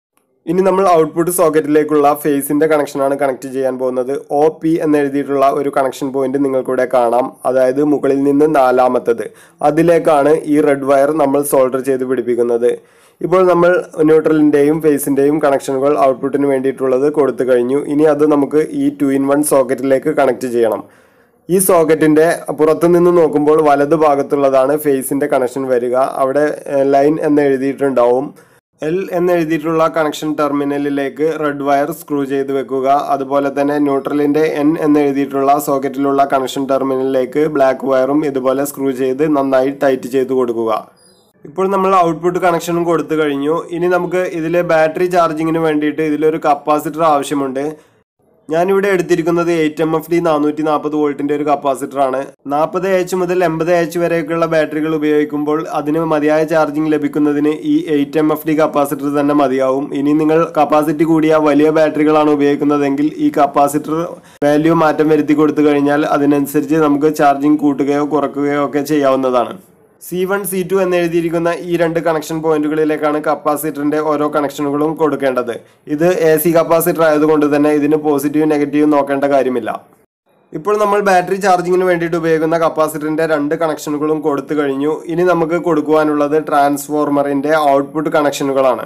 ഇനി നമ്മൾ ഔട്ട്പുട്ട് സോക്കറ്റിലേക്കുള്ള ഫേസിൻ്റെ കണക്ഷനാണ് കണക്ട് ചെയ്യാൻ പോകുന്നത്. ഒ പി എന്ന് എഴുതിയിട്ടുള്ള ഒരു കണക്ഷൻ പോയിന്റ് നിങ്ങൾക്കിവിടെ കാണാം. അതായത് മുകളിൽ നിന്ന് നാലാമത്തത്, അതിലേക്കാണ് ഈ റെഡ് വയർ നമ്മൾ സോൾഡർ ചെയ്ത് പിടിപ്പിക്കുന്നത്. ഇപ്പോൾ നമ്മൾ ന്യൂട്രലിൻ്റെയും ഫേസിൻ്റെയും കണക്ഷനുകൾ ഔട്ട്പുട്ടിന് വേണ്ടിയിട്ടുള്ളത് കൊടുത്തു കഴിഞ്ഞു. ഇനി അത് നമുക്ക് ഈ ടു ഇൻ വൺ സോക്കറ്റിലേക്ക് കണക്ട് ചെയ്യണം. ഈ സോക്കറ്റിൻ്റെ പുറത്തു നിന്ന് നോക്കുമ്പോൾ വലതു ഭാഗത്തുള്ളതാണ് ഫേസിൻ്റെ കണക്ഷൻ വരിക. അവിടെ ലൈൻ എന്ന് എഴുതിയിട്ടുണ്ടാവും. എൽ എന്ന് എഴുതിയിട്ടുള്ള കണക്ഷൻ ടെർമിനലിലേക്ക് റെഡ് വയർ സ്ക്രൂ ചെയ്ത് വെക്കുക. അതുപോലെ തന്നെ ന്യൂട്രലിൻ്റെ എൻ എന്ന് എഴുതിയിട്ടുള്ള സോക്കറ്റിലുള്ള കണക്ഷൻ ടെർമിനലിലേക്ക് ബ്ലാക്ക് വയറും ഇതുപോലെ സ്ക്രൂ ചെയ്ത് നന്നായി ടൈറ്റ് ചെയ്ത് കൊടുക്കുക. ഇപ്പോൾ നമ്മൾ ഔട്ട്പുട്ട് കണക്ഷനും കൊടുത്തു കഴിഞ്ഞു. ഇനി നമുക്ക് ഇതിലെ ബാറ്ററി ചാർജിങ്ങിന് വേണ്ടിയിട്ട് ഇതിലൊരു കപ്പാസിറ്റർ ആവശ്യമുണ്ട്. ഞാനിവിടെ എടുത്തിരിക്കുന്നത് എയ്റ്റ് എം എഫ് ഡി നാനൂറ്റി നാൽപ്പത് വോൾട്ടിൻ്റെ ഒരു കപ്പാസിറ്ററാണ്. നാൽപ്പത് എച്ച് മുതൽ എൺപത് എച്ച് വരെയൊക്കെയുള്ള ബാറ്ററികൾ ഉപയോഗിക്കുമ്പോൾ അതിന് മതിയായ ചാർജിങ് ലഭിക്കുന്നതിന് ഈ eight M F D capacitor തന്നെ മതിയാവും. ഇനി നിങ്ങൾ കപ്പാസിറ്റി കൂടിയ വലിയ ബാറ്ററികളാണ് ഉപയോഗിക്കുന്നതെങ്കിൽ ഈ കപ്പാസിറ്റർ വാല്യൂ മാറ്റം വരുത്തി കൊടുത്തു കഴിഞ്ഞാൽ അതിനനുസരിച്ച് നമുക്ക് ചാർജിങ് കൂട്ടുകയോ കുറയ്ക്കുകയോ ഒക്കെ ചെയ്യാവുന്നതാണ്. സി വൺ സി ടു എന്ന് എഴുതിയിരിക്കുന്ന ഈ രണ്ട് കണക്ഷൻ പോയിന്റുകളിലേക്കാണ് കപ്പാസിറ്ററിന്റെ ഓരോ കണക്ഷനുകളും കൊടുക്കേണ്ടത്. ഇത് എ സി കപ്പാസിറ്റർ ആയതുകൊണ്ട് തന്നെ ഇതിന് പോസിറ്റീവ് നെഗറ്റീവ് നോക്കേണ്ട കാര്യമില്ല. ഇപ്പോൾ നമ്മൾ ബാറ്ററി ചാർജിങ്ങിന് വേണ്ടിയിട്ട് ഉപയോഗിക്കുന്ന കപ്പാസിറ്ററിന്റെ രണ്ട് കണക്ഷനുകളും കൊടുത്തു കഴിഞ്ഞു. ഇനി നമുക്ക് കൊടുക്കുവാനുള്ളത് ട്രാൻസ്ഫോർമറിന്റെ ഔട്ട്പുട്ട് കണക്ഷനുകളാണ്.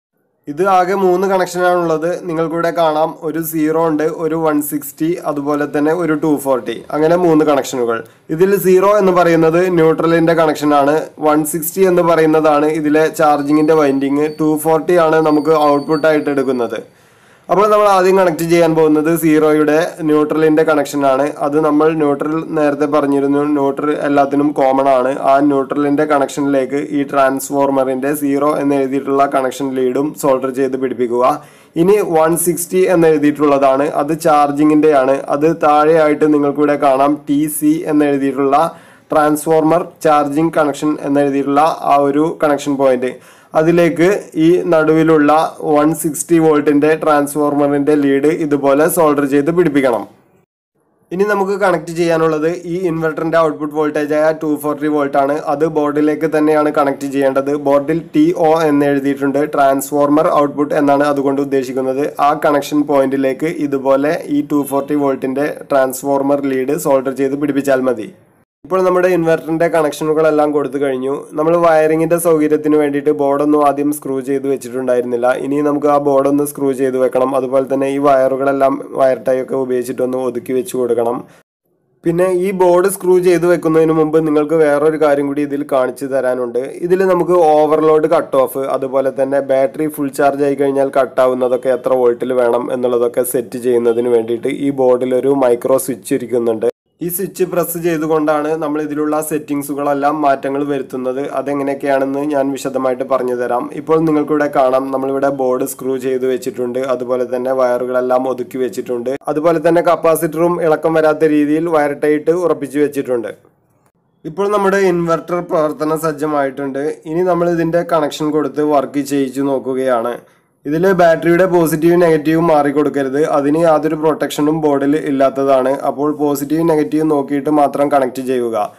ഇത് ആകെ മൂന്ന് കണക്ഷനാണുള്ളത്. നിങ്ങൾക്കിവിടെ കാണാം, ഒരു സീറോ ഉണ്ട്, ഒരു വൺ സിക്സ്റ്റി, അതുപോലെ തന്നെ ഒരു ടു ഫോർട്ടി, അങ്ങനെ മൂന്ന് കണക്ഷനുകൾ. ഇതിൽ സീറോ എന്ന് പറയുന്നത് ന്യൂട്രലിൻ്റെ കണക്ഷനാണ്. വൺ സിക്സ്റ്റി എന്ന് പറയുന്നതാണ് ഇതിലെ ചാർജിങ്ങിൻ്റെ വൈൻഡിങ്. ടു ഫോർട്ടി ആണ് നമുക്ക് ഔട്ട്പുട്ടായിട്ട് എടുക്കുന്നത്. അപ്പോൾ നമ്മൾ ആദ്യം കണക്ട് ചെയ്യാൻ പോകുന്നത് സീറോയുടെ ന്യൂട്രലിൻ്റെ കണക്ഷനാണ്. അത് നമ്മൾ ന്യൂട്രൽ നേരത്തെ പറഞ്ഞിരുന്നു, ന്യൂട്രൽ എല്ലാത്തിനും കോമൺ ആണ്. ആ ന്യൂട്രലിൻ്റെ കണക്ഷനിലേക്ക് ഈ ട്രാൻസ്ഫോർമറിൻ്റെ സീറോ എന്ന് എഴുതിയിട്ടുള്ള കണക്ഷൻ ലീഡും സോൾഡർ ചെയ്ത് പിടിപ്പിക്കുക. ഇനി വൺ സിക്സ്റ്റി എന്ന് എഴുതിയിട്ടുള്ളതാണ്, അത് ചാർജിങ്ങിൻ്റെയാണ്. അത് താഴെയായിട്ട് നിങ്ങൾക്കിവിടെ കാണാം, ടി സി എന്ന് എഴുതിയിട്ടുള്ള ട്രാൻസ്ഫോർമർ ചാർജിങ് കണക്ഷൻ എന്ന് എഴുതിയിട്ടുള്ള ആ ഒരു കണക്ഷൻ പോയിന്റ്. അതിലേക്ക് ഈ നടുവിലുള്ള വൺ സിക്സ്റ്റി വോൾട്ടിൻ്റെ ട്രാൻസ്ഫോർമറിൻ്റെ ലീഡ് ഇതുപോലെ സോൾഡർ ചെയ്ത് പിടിപ്പിക്കണം. ഇനി നമുക്ക് കണക്ട് ചെയ്യാനുള്ളത് ഈ ഇൻവെർട്ടറിൻ്റെ ഔട്ട്പുട്ട് വോൾട്ടേജായ ടു ഫോർട്ടി വോൾട്ടാണ്. അത് ബോർഡിലേക്ക് തന്നെയാണ് കണക്ട് ചെയ്യേണ്ടത്. ബോർഡിൽ ടി ഒ എന്ന് എഴുതിയിട്ടുണ്ട്, ട്രാൻസ്ഫോർമർ ഔട്ട്പുട്ട് എന്നാണ് അതുകൊണ്ട് ഉദ്ദേശിക്കുന്നത്. ആ കണക്ഷൻ പോയിന്റിലേക്ക് ഇതുപോലെ ഈ ടു ഫോർട്ടി വോൾട്ടിൻ്റെ ട്രാൻസ്ഫോർമർ ലീഡ് സോൾഡർ ചെയ്ത് പിടിപ്പിച്ചാൽ മതി. ഇപ്പോൾ നമ്മുടെ ഇൻവെർട്ടറിൻ്റെ കണക്ഷനുകളെല്ലാം കൊടുത്തു കഴിഞ്ഞു. നമ്മൾ വയറിങ്ങിൻ്റെ സൗകര്യത്തിന് വേണ്ടിയിട്ട് ബോർഡൊന്നും ആദ്യം സ്ക്രൂ ചെയ്ത് വെച്ചിട്ടുണ്ടായിരുന്നില്ല. ഇനി നമുക്ക് ആ ബോർഡൊന്ന് സ്ക്രൂ ചെയ്ത് വെക്കണം. അതുപോലെ തന്നെ ഈ വയറുകളെല്ലാം വയർ ടൈ ഒക്കെ ഉപയോഗിച്ചിട്ടൊന്ന് ഒതുക്കി വെച്ച് കൊടുക്കണം. പിന്നെ ഈ ബോർഡ് സ്ക്രൂ ചെയ്ത് വെക്കുന്നതിന് മുമ്പ് നിങ്ങൾക്ക് വേറൊരു കാര്യം കൂടി ഇതിൽ കാണിച്ചു തരാനുണ്ട്. ഇതിൽ നമുക്ക് ഓവർലോഡ് കട്ട് ഓഫ്, അതുപോലെ തന്നെ ബാറ്ററി ഫുൾ ചാർജ് ആയി കഴിഞ്ഞാൽ കട്ടാവുന്നതൊക്കെ എത്ര വോൾട്ടിൽ വേണം എന്നുള്ളതൊക്കെ സെറ്റ് ചെയ്യുന്നതിന് വേണ്ടിയിട്ട് ഈ ബോർഡിലൊരു മൈക്രോ സ്വിച്ച് ഇരിക്കുന്നുണ്ട്. ഈ സ്വിച്ച് പ്രസ് ചെയ്തുകൊണ്ടാണ് നമ്മൾ ഇതിലുള്ള സെറ്റിങ്സുകളെല്ലാം മാറ്റങ്ങൾ വരുത്തുന്നത്. അതെങ്ങനെയൊക്കെയാണെന്ന് ഞാൻ വിശദമായിട്ട് പറഞ്ഞു തരാം. ഇപ്പോൾ നിങ്ങൾക്കിവിടെ കാണാം, നമ്മളിവിടെ ബോർഡ് സ്ക്രൂ ചെയ്ത് വെച്ചിട്ടുണ്ട്. അതുപോലെ തന്നെ വയറുകളെല്ലാം ഒതുക്കി വെച്ചിട്ടുണ്ട്. അതുപോലെ തന്നെ കപ്പാസിറ്ററും ഇളക്കം വരാത്ത രീതിയിൽ വയർ ടൈറ്റ് ഉറപ്പിച്ചു വെച്ചിട്ടുണ്ട്. ഇപ്പോൾ നമ്മുടെ ഇൻവെർട്ടർ പ്രവർത്തന സജ്ജമായിട്ടുണ്ട്. ഇനി നമ്മൾ ഇതിൻ്റെ കണക്ഷൻ കൊടുത്ത് വർക്ക് ചെയ്യിച്ചു നോക്കുകയാണ്. ഇതിൽ ബാറ്ററിയുടെ പോസിറ്റീവ് നെഗറ്റീവ് മാറിക്കൊടുക്കരുത്. അതിന് യാതൊരു പ്രൊട്ടക്ഷനും ബോർഡിൽ ഇല്ലാത്തതാണ്. അപ്പോൾ പോസിറ്റീവ് നെഗറ്റീവ് നോക്കിയിട്ട് മാത്രം കണക്ട് ചെയ്യുക.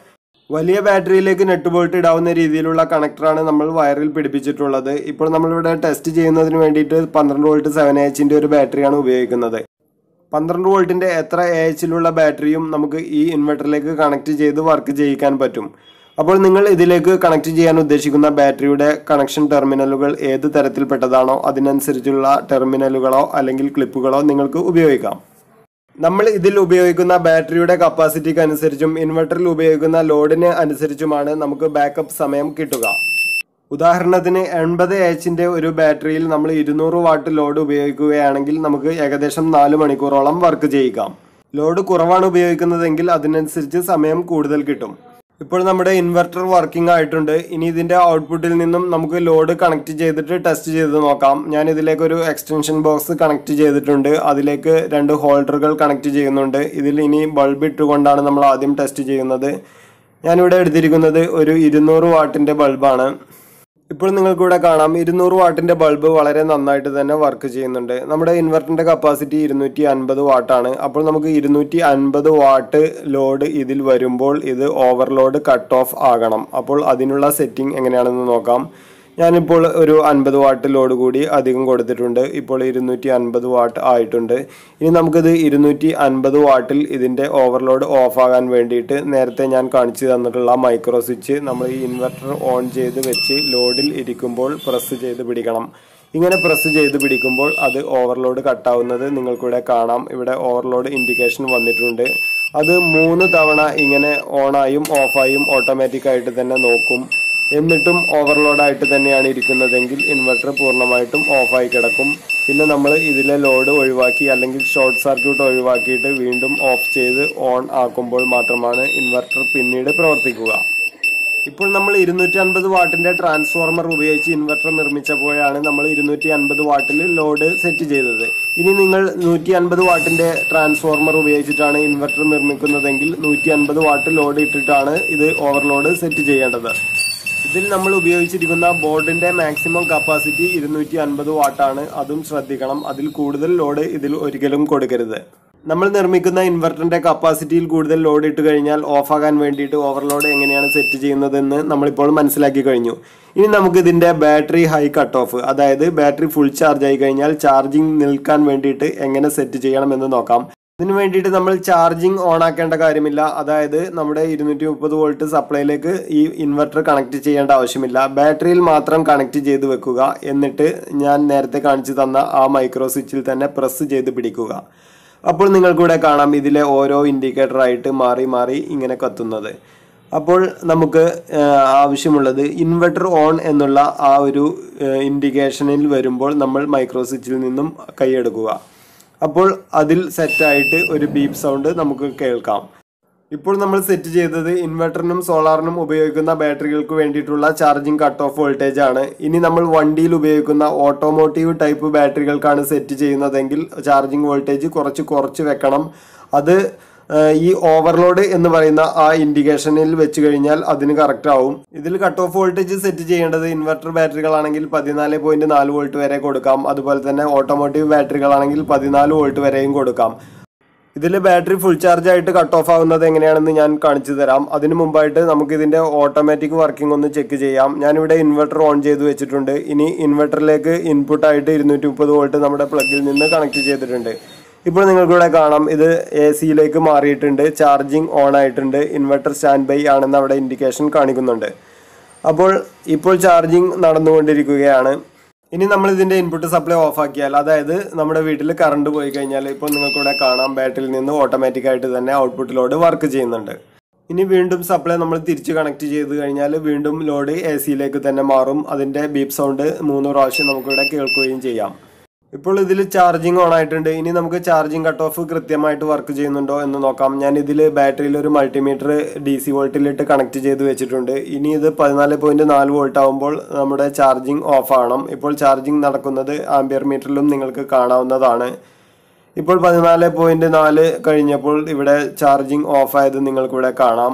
വലിയ ബാറ്ററിയിലേക്ക് നെറ്റ് ബോൾട്ട് ഇടാവുന്ന രീതിയിലുള്ള കണക്ടറാണ് നമ്മൾ വയറിൽ പിടിപ്പിച്ചിട്ടുള്ളത്. ഇപ്പോൾ നമ്മളിവിടെ ടെസ്റ്റ് ചെയ്യുന്നതിന് വേണ്ടിയിട്ട് പന്ത്രണ്ട് വോൾട്ട് സെവൻ എച്ചിൻ്റെ ഒരു ബാറ്ററിയാണ് ഉപയോഗിക്കുന്നത്. പന്ത്രണ്ട് വോൾട്ടിൻ്റെ എത്ര എ എച്ചിലുള്ള ബാറ്ററിയും നമുക്ക് ഈ ഇൻവെർട്ടറിലേക്ക് കണക്ട് ചെയ്ത് വർക്ക് ചെയ്യിക്കാൻ പറ്റും. അപ്പോൾ നിങ്ങൾ ഇതിലേക്ക് കണക്ട് ചെയ്യാൻ ഉദ്ദേശിക്കുന്ന ബാറ്ററിയുടെ കണക്ഷൻ ടെർമിനലുകൾ ഏത് തരത്തിൽപ്പെട്ടതാണോ അതിനനുസരിച്ചുള്ള ടെർമിനലുകളോ അല്ലെങ്കിൽ ക്ലിപ്പുകളോ നിങ്ങൾക്ക് ഉപയോഗിക്കാം. നമ്മൾ ഇതിൽ ഉപയോഗിക്കുന്ന ബാറ്ററിയുടെ കപ്പാസിറ്റിക്ക് അനുസരിച്ചും ഇൻവെർട്ടറിൽ ഉപയോഗിക്കുന്ന ലോഡിന് അനുസരിച്ചുമാണ് നമുക്ക് ബാക്കപ്പ് സമയം കിട്ടുക. ഉദാഹരണത്തിന് എൺപത് എച്ചിൻ്റെ ഒരു ബാറ്ററിയിൽ നമ്മൾ ഇരുന്നൂറ് വാട്ട് ലോഡ് ഉപയോഗിക്കുകയാണെങ്കിൽ നമുക്ക് ഏകദേശം നാല് മണിക്കൂറോളം വർക്ക് ചെയ്യിക്കാം. ലോഡ് കുറവാണ് ഉപയോഗിക്കുന്നതെങ്കിൽ അതിനനുസരിച്ച് സമയം കൂടുതൽ കിട്ടും. ഇപ്പോൾ നമ്മുടെ ഇൻവെർട്ടർ വർക്കിംഗ് ആയിട്ടുണ്ട്. ഇനി ഇതിൻ്റെ ഔട്ട്പുട്ടിൽ നിന്നും നമുക്ക് ലോഡ് കണക്ട് ചെയ്തിട്ട് ടെസ്റ്റ് ചെയ്ത് നോക്കാം. ഞാൻ ഇതിലേക്ക് ഒരു എക്സ്റ്റൻഷൻ ബോക്സ് കണക്ട് ചെയ്തിട്ടുണ്ട്. അതിലേക്ക് രണ്ട് ഹോൾഡറുകൾ കണക്ട് ചെയ്യുന്നുണ്ട്. ഇതിൽ ഇനി ബൾബ് ഇട്ടുകൊണ്ടാണ് നമ്മൾ ആദ്യം ടെസ്റ്റ് ചെയ്യുന്നത്. ഞാനിവിടെ എടുത്തിരിക്കുന്നത് ഒരു ഇരുന്നൂറ് വാട്ടിൻ്റെ ബൾബാണ്. ഇപ്പോൾ നിങ്ങൾക്കിവിടെ കാണാം ഇരുന്നൂറ് വാട്ടിൻ്റെ ബൾബ് വളരെ നന്നായിട്ട് തന്നെ വർക്ക് ചെയ്യുന്നുണ്ട്. നമ്മുടെ ഇൻവെർട്ടറിൻ്റെ കപ്പാസിറ്റി ഇരുന്നൂറ്റി അൻപത് വാട്ടാണ്. അപ്പോൾ നമുക്ക് ഇരുന്നൂറ്റി അൻപത് വാട്ട് ലോഡ് ഇതിൽ വരുമ്പോൾ ഇത് ഓവർലോഡ് കട്ട് ഓഫ് ആകണം. അപ്പോൾ അതിനുള്ള സെറ്റിംഗ് എങ്ങനെയാണെന്ന് നോക്കാം. ഞാനിപ്പോൾ ഒരു അൻപത് വാട്ട് ലോഡ് കൂടി അധികം കൊടുത്തിട്ടുണ്ട്. ഇപ്പോൾ ഇരുന്നൂറ്റി അൻപത് വാട്ട് ആയിട്ടുണ്ട്. ഇനി നമുക്കിത് ഇരുന്നൂറ്റി അൻപത് വാട്ടിൽ ഇതിൻ്റെ ഓവർലോഡ് ഓഫാകാൻ വേണ്ടിയിട്ട് നേരത്തെ ഞാൻ കാണിച്ചു തന്നിട്ടുള്ള മൈക്രോ സ്വിച്ച് നമ്മൾ ഈ ഇൻവെർട്ടർ ഓൺ ചെയ്ത് വെച്ച് ലോഡിൽ ഇരിക്കുമ്പോൾ പ്രസ് ചെയ്ത് പിടിക്കണം. ഇങ്ങനെ പ്രസ് ചെയ്ത് പിടിക്കുമ്പോൾ അത് ഓവർലോഡ് കട്ടാവുന്നത് നിങ്ങൾക്കിവിടെ കാണാം. ഇവിടെ ഓവർലോഡ് ഇൻഡിക്കേഷൻ വന്നിട്ടുണ്ട്. അത് മൂന്ന് തവണ ഇങ്ങനെ ഓണായും ഓഫായും ഓട്ടോമാറ്റിക്കായിട്ട് തന്നെ നോക്കും. എന്നിട്ടും ഓവർലോഡായിട്ട് തന്നെയാണ് ഇരിക്കുന്നതെങ്കിൽ ഇൻവെർട്ടർ പൂർണ്ണമായിട്ടും ഓഫായി കിടക്കും. പിന്നെ നമ്മൾ ഇതിലെ ലോഡ് ഒഴിവാക്കി അല്ലെങ്കിൽ ഷോർട്ട് സർക്യൂട്ട് ഒഴിവാക്കിയിട്ട് വീണ്ടും ഓഫ് ചെയ്ത് ഓൺ ആക്കുമ്പോൾ മാത്രമാണ് ഇൻവെർട്ടർ പിന്നീട് പ്രവർത്തിക്കുക. ഇപ്പോൾ നമ്മൾ ഇരുന്നൂറ്റി അൻപത് വാട്ടിൻ്റെ ട്രാൻസ്ഫോർമർ ഉപയോഗിച്ച് ഇൻവെർട്ടർ നിർമ്മിച്ചപ്പോഴാണ് നമ്മൾ ഇരുന്നൂറ്റി അൻപത് വാട്ടിൽ ലോഡ് സെറ്റ് ചെയ്തത്. ഇനി നിങ്ങൾ നൂറ്റി അൻപത് വാട്ടിൻ്റെ ട്രാൻസ്ഫോർമർ ഉപയോഗിച്ചിട്ടാണ് ഇൻവെർട്ടർ നിർമ്മിക്കുന്നതെങ്കിൽ നൂറ്റി അൻപത് വാട്ട് ലോഡ് ഇട്ടിട്ടാണ് ഇത് ഓവർലോഡ് സെറ്റ് ചെയ്യേണ്ടത്. ഇതിൽ നമ്മൾ ഉപയോഗിച്ചിരിക്കുന്ന ബോർഡിന്റെ മാക്സിമം കപ്പാസിറ്റി ഇരുന്നൂറ്റി അൻപത് വാട്ടാണ്. അതും ശ്രദ്ധിക്കണം. അതിൽ കൂടുതൽ ലോഡ് ഇതിൽ ഒരിക്കലും കൊടുക്കരുത്. നമ്മൾ നിർമ്മിക്കുന്ന ഇൻവെർട്ടറിന്റെ കപ്പാസിറ്റിയിൽ കൂടുതൽ ലോഡ് ഇട്ട് കഴിഞ്ഞാൽ ഓഫാകാൻ വേണ്ടിയിട്ട് ഓവർലോഡ് എങ്ങനെയാണ് സെറ്റ് ചെയ്യുന്നതെന്ന് നമ്മളിപ്പോൾ മനസ്സിലാക്കി കഴിഞ്ഞു. ഇനി നമുക്ക് ഇതിന്റെ ബാറ്ററി ഹൈ കട്ട് ഓഫ്, അതായത് ബാറ്ററി ഫുൾ ചാർജ് ആയി കഴിഞ്ഞാൽ ചാർജിങ് നിൽക്കാൻ വേണ്ടിയിട്ട് എങ്ങനെ സെറ്റ് ചെയ്യണമെന്ന് നോക്കാം. ഇതിനു വേണ്ടിയിട്ട് നമ്മൾ ചാർജിങ് ഓൺ ആക്കേണ്ട കാര്യമില്ല. അതായത് നമ്മുടെ ഇരുന്നൂറ്റി മുപ്പത് വോൾട്ട് സപ്ലൈയിലേക്ക് ഈ ഇൻവെർട്ടർ കണക്ട് ചെയ്യേണ്ട ആവശ്യമില്ല. ബാറ്ററിയിൽ മാത്രം കണക്ട് ചെയ്ത് വെക്കുക. എന്നിട്ട് ഞാൻ നേരത്തെ കാണിച്ചു തന്ന ആ മൈക്രോ സ്വിച്ചിൽ തന്നെ പ്രസ് ചെയ്ത് പിടിക്കുക. അപ്പോൾ നിങ്ങൾക്കിവിടെ കാണാം ഇതിലെ ഓരോ ഇൻഡിക്കേറ്ററായിട്ട് മാറി മാറി ഇങ്ങനെ കത്തുന്നത്. അപ്പോൾ നമുക്ക് ആവശ്യമുള്ളത് ഇൻവെർട്ടർ ഓൺ എന്നുള്ള ആ ഒരു ഇൻഡിക്കേഷനിൽ വരുമ്പോൾ നമ്മൾ മൈക്രോ സ്വിച്ചിൽ നിന്നും കൈയെടുക്കുക. അപ്പോൾ അതിൽ സെറ്റായിട്ട് ഒരു ബീപ്പ് സൗണ്ട് നമുക്ക് കേൾക്കാം. ഇപ്പോൾ നമ്മൾ സെറ്റ് ചെയ്തത് ഇൻവെർട്ടറിനും സോളാറിനും ഉപയോഗിക്കുന്ന ബാറ്ററികൾക്ക് വേണ്ടിയിട്ടുള്ള ചാർജിങ് കട്ട് ഓഫ് വോൾട്ടേജ് ആണ്. ഇനി നമ്മൾ വണ്ടിയിൽ ഉപയോഗിക്കുന്ന ഓട്ടോമോട്ടീവ് ടൈപ്പ് ബാറ്ററികൾക്കാണ് സെറ്റ് ചെയ്യുന്നതെങ്കിൽ ചാർജിങ് വോൾട്ടേജ് കുറച്ച് കുറച്ച് വെക്കണം. അത് ഈ ഓവർലോഡ് എന്ന് പറയുന്ന ആ ഇൻഡിക്കേഷനിൽ വെച്ച് കഴിഞ്ഞാൽ അതിന് കറക്റ്റ് ആവും. ഇതിൽ കട്ട് ഓഫ് വോൾട്ടേജ് സെറ്റ് ചെയ്യേണ്ടത് ഇൻവെർട്ടർ ബാറ്ററികളാണെങ്കിൽ പതിനാല് പോയിന്റ് നാല് വോൾട്ട് വരെ കൊടുക്കാം. അതുപോലെ തന്നെ ഓട്ടോമോട്ടീവ് ബാറ്ററികളാണെങ്കിൽ പതിനാല് വോൾട്ട് വരെയും കൊടുക്കാം. ഇതിൽ ബാറ്ററി ഫുൾ ചാർജ് ആയിട്ട് കട്ട് ഓഫ് ആവുന്നത് എങ്ങനെയാണെന്ന് ഞാൻ കാണിച്ചു തരാം. അതിന് മുമ്പായിട്ട് നമുക്ക് ഇതിൻ്റെ ഓട്ടോമാറ്റിക് വർക്കിംഗ് ഒന്ന് ചെക്ക് ചെയ്യാം. ഞാനിവിടെ ഇൻവെർട്ടർ ഓൺ ചെയ്ത് വെച്ചിട്ടുണ്ട്. ഇനി ഇൻവെർട്ടറിലേക്ക് ഇൻപുട്ടായിട്ട് ഇരുന്നൂറ്റി മുപ്പത് വോൾട്ട് നമ്മുടെ പ്ലഗിൽ നിന്ന് കണക്ട് ചെയ്തിട്ടുണ്ട്. ഇപ്പോൾ നിങ്ങൾക്കിവിടെ കാണാം ഇത് എ സിയിലേക്ക് മാറിയിട്ടുണ്ട്. ചാർജിങ് ഓൺ ആയിട്ടുണ്ട്. ഇൻവെർട്ടർ സ്റ്റാൻഡ് ബൈ ആണെന്ന് അവിടെ ഇൻഡിക്കേഷൻ കാണിക്കുന്നുണ്ട്. അപ്പോൾ ഇപ്പോൾ ചാർജിങ് നടന്നുകൊണ്ടിരിക്കുകയാണ്. ഇനി നമ്മൾ ഇതിൻ്റെ ഇൻപുട്ട് സപ്ലൈ ഓഫ് ആക്കിയാൽ, അതായത് നമ്മുടെ വീട്ടിൽ കറണ്ട് പോയി കഴിഞ്ഞാൽ ഇപ്പോൾ നിങ്ങൾക്കിവിടെ കാണാം ബാറ്ററിയിൽ നിന്ന് ഓട്ടോമാറ്റിക്കായിട്ട് തന്നെ ഔട്ട്പുട്ട് ലോഡ് വർക്ക് ചെയ്യുന്നുണ്ട്. ഇനി വീണ്ടും സപ്ലൈ നമ്മൾ തിരിച്ച് കണക്ട് ചെയ്ത് കഴിഞ്ഞാൽ വീണ്ടും ലോഡ് എ സിയിലേക്ക് തന്നെ മാറും. അതിൻ്റെ ബീപ്പ് സൗണ്ട് മൂന്ന് പ്രാവശ്യം നമുക്കിവിടെ കേൾക്കുകയും ചെയ്യാം. ഇപ്പോൾ ഇതിൽ ചാർജിങ് ഓൺ ആയിട്ടുണ്ട്. ഇനി നമുക്ക് ചാർജിങ് കട്ട് ഓഫ് കൃത്യമായിട്ട് വർക്ക് ചെയ്യുന്നുണ്ടോ എന്ന് നോക്കാം. ഞാൻ ഇതിൽ ബാറ്ററിയിൽ ഒരു മൾട്ടിമീറ്റർ ഡി സി വോൾട്ടിലിട്ട് കണക്ട് ചെയ്ത് വെച്ചിട്ടുണ്ട്. ഇനി ഇത് പതിനാല് പോയിന്റ് നാല് വോൾട്ട് ആകുമ്പോൾ നമ്മുടെ ചാർജിങ് ഓഫ് ആവണം. ഇപ്പോൾ ചാർജിങ് നടക്കുന്നത് ആംപിയർ മീറ്ററിലും നിങ്ങൾക്ക് കാണാവുന്നതാണ്. ഇപ്പോൾ പതിനാല് പോയിന്റ് നാല് കഴിഞ്ഞപ്പോൾ ഇവിടെ ചാർജിങ് ഓഫ് ആയത് നിങ്ങൾക്കിവിടെ കാണാം.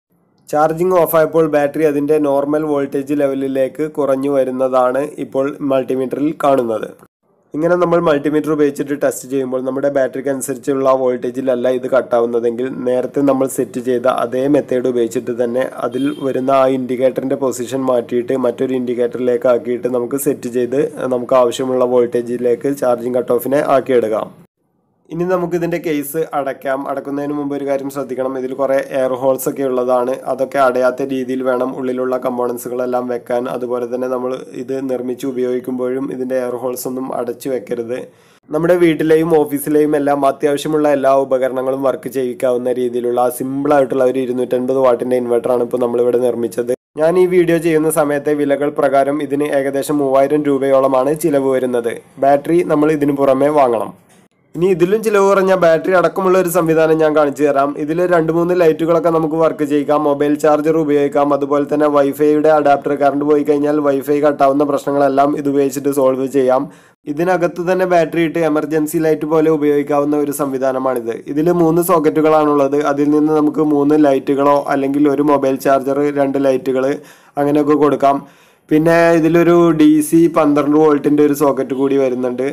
ചാർജിങ് ഓഫായപ്പോൾ ബാറ്ററി അതിൻ്റെ നോർമൽ വോൾട്ടേജ് ലെവലിലേക്ക് കുറഞ്ഞു വരുന്നതാണ് ഇപ്പോൾ മൾട്ടിമീറ്ററിൽ കാണുന്നത്. ഇങ്ങനെ നമ്മൾ മൾട്ടിമീറ്റർ ഉപയോഗിച്ചിട്ട് ടെസ്റ്റ് ചെയ്യുമ്പോൾ നമ്മുടെ ബാറ്ററിക്ക് അനുസരിച്ചുള്ള വോൾട്ടേജിലല്ല ഇത് കട്ടാവുന്നതെങ്കിൽ നേരത്തെ നമ്മൾ സെറ്റ് ചെയ്ത അതേ മെത്തേഡ് ഉപയോഗിച്ചിട്ട് തന്നെ അതിൽ വരുന്ന ആ ഇൻഡിക്കേറ്ററിൻ്റെ പൊസിഷൻ മാറ്റിയിട്ട് മറ്റൊരു ഇൻഡിക്കേറ്ററിലേക്ക് ആക്കിയിട്ട് നമുക്ക് സെറ്റ് ചെയ്ത് നമുക്ക് ആവശ്യമുള്ള വോൾട്ടേജിലേക്ക് ചാർജിങ് കട്ട് ഓഫിനെ ആക്കിയെടുക്കാം. ഇനി നമുക്ക് ഇതിൻ്റെ കേസ് അടയ്ക്കാം. അടക്കുന്നതിന് മുമ്പ് ഒരു കാര്യം ശ്രദ്ധിക്കണം, ഇതിൽ കുറേ എയർ ഹോൾസ് ഒക്കെ ഉള്ളതാണ്. അതൊക്കെ അടയാത്ത രീതിയിൽ വേണം ഉള്ളിലുള്ള കമ്പോണൻസുകളെല്ലാം വെക്കാൻ. അതുപോലെ തന്നെ നമ്മൾ ഇത് നിർമ്മിച്ച് ഉപയോഗിക്കുമ്പോഴും ഇതിൻ്റെ എയർ ഹോൾസ് ഒന്നും അടച്ചു വെക്കരുത്. നമ്മുടെ വീട്ടിലെയും ഓഫീസിലെയും എല്ലാം അത്യാവശ്യമുള്ള എല്ലാ ഉപകരണങ്ങളും വർക്ക് ചെയ്യിക്കാവുന്ന രീതിയിലുള്ള സിമ്പിളായിട്ടുള്ള ഒരു ഇരുന്നൂറ്റൻപത് വാട്ടിൻ്റെ ഇൻവെർട്ടറാണ് ഇപ്പോൾ നമ്മളിവിടെ നിർമ്മിച്ചത്. ഞാൻ ഈ വീഡിയോ ചെയ്യുന്ന സമയത്തെ വിലകൾ പ്രകാരം ഇതിന് ഏകദേശം മൂവായിരം രൂപയോളമാണ് ചിലവ് വരുന്നത്. ബാറ്ററി നമ്മൾ ഇതിനു പുറമെ വാങ്ങണം. ഇനി ഇതിലും ചിലവ് കുറഞ്ഞ ബാറ്ററി അടക്കമുള്ള ഒരു സംവിധാനം ഞാൻ കാണിച്ചു തരാം. ഇതിൽ രണ്ട് മൂന്ന് ലൈറ്റുകളൊക്കെ നമുക്ക് വർക്ക് ചെയ്യിക്കാം, മൊബൈൽ ചാർജർ ഉപയോഗിക്കാം, അതുപോലെ തന്നെ വൈഫൈയുടെ അഡാപ്റ്റർ കറണ്ട് പോയി കഴിഞ്ഞാൽ വൈഫൈ കട്ടാവുന്ന പ്രശ്നങ്ങളെല്ലാം ഇത് ഉപയോഗിച്ചിട്ട് സോൾവ് ചെയ്യാം. ഇതിനകത്ത് തന്നെ ബാറ്ററി ഇട്ട് എമർജൻസി ലൈറ്റ് പോലെ ഉപയോഗിക്കാവുന്ന ഒരു സംവിധാനമാണിത്. ഇതിൽ മൂന്ന് സോക്കറ്റുകളാണുള്ളത്. അതിൽ നിന്ന് നമുക്ക് മൂന്ന് ലൈറ്റുകളോ അല്ലെങ്കിൽ ഒരു മൊബൈൽ ചാർജർ, രണ്ട് ലൈറ്റുകൾ അങ്ങനെയൊക്കെ കൊടുക്കാം. പിന്നെ ഇതിലൊരു ഡി സി പന്ത്രണ്ട് വോൾട്ടിൻ്റെ ഒരു സോക്കറ്റ് കൂടി വരുന്നുണ്ട്.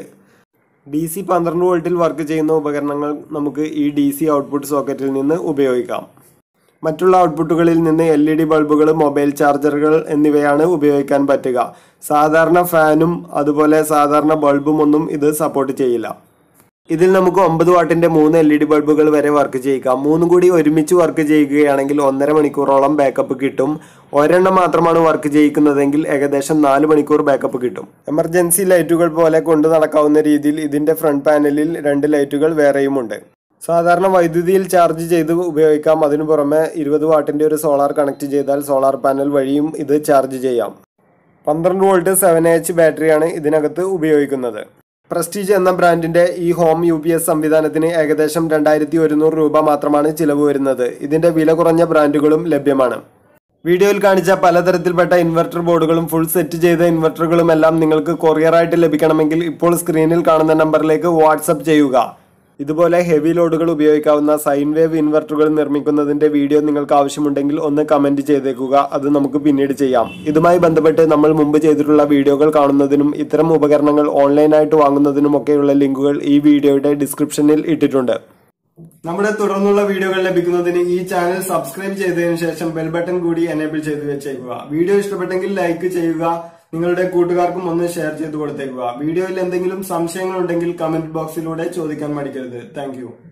ഡി സി പന്ത്രണ്ട് വോൾട്ടിൽ വർക്ക് ചെയ്യുന്ന ഉപകരണങ്ങൾ നമുക്ക് ഈ ഡി സി ഔട്ട്പുട്ട് സോക്കറ്റിൽ നിന്ന് ഉപയോഗിക്കാം. മറ്റുള്ള ഔട്ട്പുട്ടുകളിൽ നിന്ന് എൽ ഇ ഡി ബൾബുകൾ, മൊബൈൽ ചാർജറുകൾ എന്നിവയാണ് ഉപയോഗിക്കാൻ പറ്റുക. സാധാരണ ഫാനും അതുപോലെ സാധാരണ ബൾബും ഒന്നും ഇത് സപ്പോർട്ട് ചെയ്യില്ല. ഇതിൽ നമുക്ക് ഒമ്പത് വാട്ടിൻ്റെ മൂന്ന് എൽ ഇ ഡി ബൾബുകൾ വരെ വർക്ക് ചെയ്യിക്കാം. മൂന്നും കൂടി ഒരുമിച്ച് വർക്ക് ചെയ്യുകയാണെങ്കിൽ ഒന്നര മണിക്കൂറോളം ബാക്കപ്പ് കിട്ടും. ഒരെണ്ണം മാത്രമാണ് വർക്ക് ചെയ്യിക്കുന്നതെങ്കിൽ ഏകദേശം നാല് മണിക്കൂർ ബാക്കപ്പ് കിട്ടും. എമർജൻസി ലൈറ്റുകൾ പോലെ കൊണ്ടു നടക്കാവുന്ന രീതിയിൽ ഇതിൻ്റെ ഫ്രണ്ട് പാനലിൽ രണ്ട് ലൈറ്റുകൾ വേറെയുമുണ്ട്. സാധാരണ വൈദ്യുതിയിൽ ചാർജ് ചെയ്ത് ഉപയോഗിക്കാം. അതിനു പുറമെ ഇരുപത് വാട്ടിൻ്റെ ഒരു സോളാർ കണക്ട് ചെയ്താൽ സോളാർ പാനൽ വഴിയും ഇത് ചാർജ് ചെയ്യാം. പന്ത്രണ്ട് വോൾട്ട് സെവൻ എച്ച് ബാറ്ററിയാണ് ഇതിനകത്ത് ഉപയോഗിക്കുന്നത്. പ്രസ്റ്റീജ് എന്ന ബ്രാൻഡിന്റെ ഈ ഹോം യു പി എസ് സംവിധാനത്തിന് ഏകദേശം രണ്ടായിരത്തി ഒരുന്നൂറ് രൂപ മാത്രമാണ് ചിലവ് വരുന്നത്. ഇതിന്റെ വില കുറഞ്ഞ ബ്രാൻഡുകളും ലഭ്യമാണ്. വീഡിയോയിൽ കാണിച്ച പലതരത്തിൽപ്പെട്ട ഇൻവെർട്ടർ ബോർഡുകളും ഫുൾ സെറ്റ് ചെയ്ത ഇൻവെർട്ടറുകളും എല്ലാം നിങ്ങൾക്ക് കൊറിയറായിട്ട് ലഭിക്കണമെങ്കിൽ ഇപ്പോൾ സ്ക്രീനിൽ കാണുന്ന നമ്പറിലേക്ക് വാട്സപ്പ് ചെയ്യുക. ഇതുപോലെ ഹെവി ലോഡുകൾ ഉപയോഗിക്കാവുന്ന സൈൻ വേവ് ഇൻവെർട്ടറുകൾ നിർമ്മിക്കുന്നതിന്റെ വീഡിയോ നിങ്ങൾക്ക് ആവശ്യമുണ്ടെങ്കിൽ ഒന്ന് കമന്റ് ചെയ്തേക്കുക. അത് നമുക്ക് പിന്നീട് ചെയ്യാം. ഇതുമായി ബന്ധപ്പെട്ട് നമ്മൾ മുമ്പ് ചെയ്തിട്ടുള്ള വീഡിയോകൾ കാണുന്നതിനും ഇത്തരം ഉപകരണങ്ങൾ ഓൺലൈനായിട്ട് വാങ്ങുന്നതിനും ഒക്കെയുള്ള ലിങ്കുകൾ ഈ വീഡിയോയുടെ ഡിസ്ക്രിപ്ഷനിൽ ഇട്ടിട്ടുണ്ട്. നമ്മുടെ തുടർന്നുള്ള വീഡിയോകൾ ലഭിക്കുന്നതിന് ഈ ചാനൽ സബ്സ്ക്രൈബ് ചെയ്തതിനു ശേഷം ബെൽ ബട്ടൺ കൂടി എനേബിൾ ചെയ്ത് വെച്ചേക്കുക. വീഡിയോ ഇഷ്ടപ്പെട്ടെങ്കിൽ ലൈക്ക് ചെയ്യുക. നിങ്ങളുടെ കൂട്ടുകാർക്കും ഒന്ന് ഷെയർ ചെയ്ത് കൊടുത്തേക്കുക. വീഡിയോയിൽ എന്തെങ്കിലും സംശയങ്ങൾ ഉണ്ടെങ്കിൽ കമന്റ് ബോക്സിലൂടെ ചോദിക്കാൻ മടിക്കരുത്. താങ്ക്